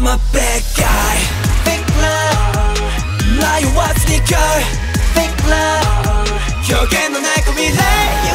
I'm a bad guy. Fake love 나의 what's 네 걸 Fake love 결국엔 넌 알 거 미래